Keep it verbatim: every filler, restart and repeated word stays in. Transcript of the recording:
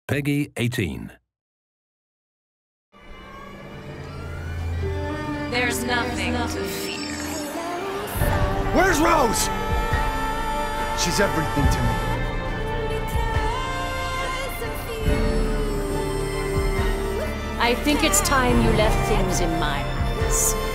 Peggy eighteen. There's nothing to fear. Where's Rose? She's everything to me. I think it's time you left things in my hands.